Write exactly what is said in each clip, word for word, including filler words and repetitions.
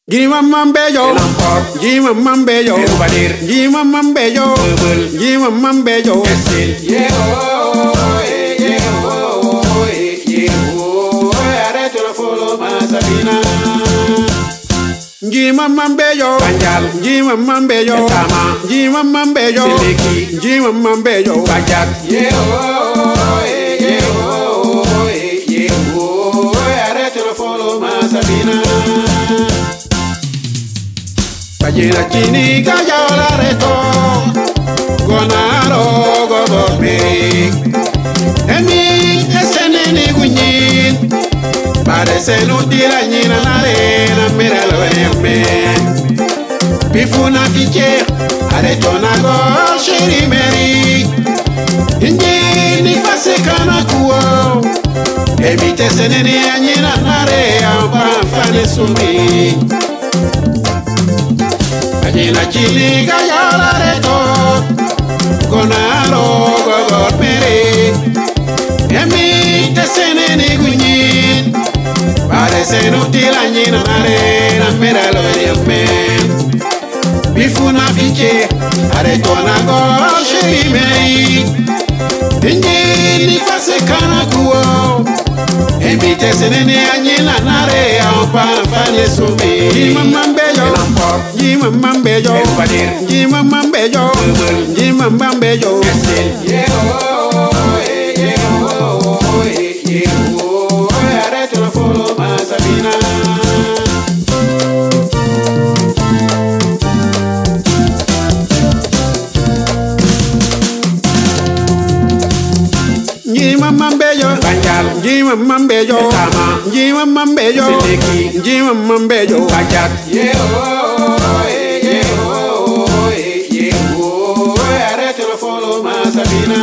Jima Mambejo, Jima Mambejo, Jima Mambejo, Jima Mambejo. Yeah, oh, yeah, oh, yeah, oh, arrête de follow ma Sabina. Jima Mambejo, Jima Mambejo, Jima Mambejo, Jima Mambejo. Yeah, oh, yeah, oh, yeah, oh, arrête de follow ma Sabina. Kajira chini kaya la reto, gonaro gogope. Emi esene ni gunyin, parece nutira nyina na rena mira lo eme. Bifuna fiche, areto na go shiri meri. Inji ni fase kana kuo, emi tesene ni nyina na rea pa fane sumi. Kajina chili kaya la reto, gonaro gogope. Emi tesene ni gunyin, parece nutila nyina na rena mira lo eme. Bifuna fiche, areto na go shiri mei. Inji ni fase kana kuo, emi tesene ni nyina na rea pa fane sumi. Jima Mambejo, Jima Mambejo, Jima Mambejo, Jima Mambejo. Yeah, oh, yeah, oh, yeah, oh, arrête de follow ma Sabina. Jima Mambejo, Jima Mambejo, Jima Mambejo, Jima Mambejo. Yeah, oh, yeah, oh, yeah, oh, arrête de follow ma Sabina.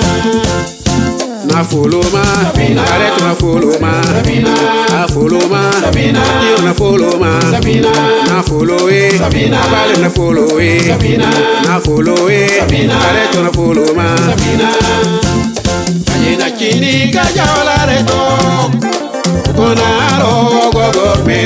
Na follow ma, arrête na follow ma, na follow ma, tire na follow ma, na follow eh, abale na follow eh, na follow eh, arrête na follow ma. Kajina chini kaya la reto, gonaro gogope.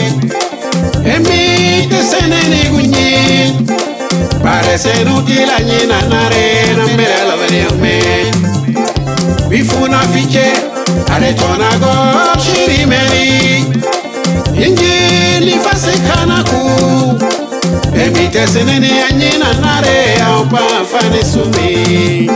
Emi tesene ni gunyin, parece nutila nyina na rena mera la veriame. Bifuna fiche, areto na go shiri meri. Inji ni fase kana ku, emi tesene ni nyina na rea pa fane sumi.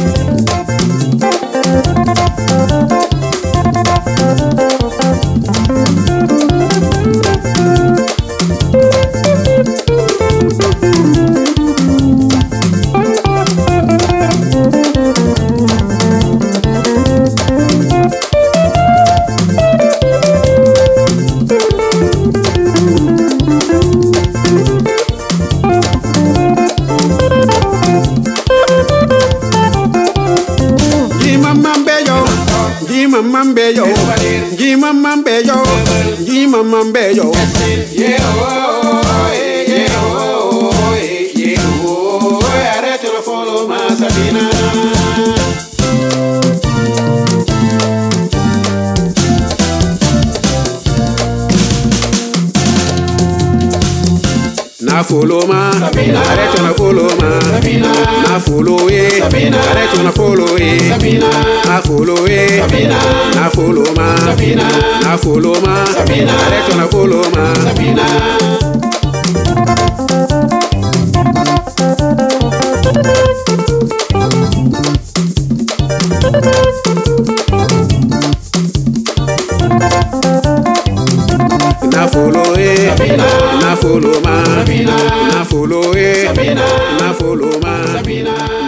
Jima Mambejo, Jima Mambejo, Jima Mambejo, Jima Mambejo. Yeah, oh, yeah, oh, yeah, oh, arrête de follow ma Sabina. Na follow ma, arrête na follow ma, na follow eh, arrête na follow eh, na follow eh, na follow ma, na follow ma, arrête na follow ma. Na follow eh, na follow ma, na follow eh, na follow ma.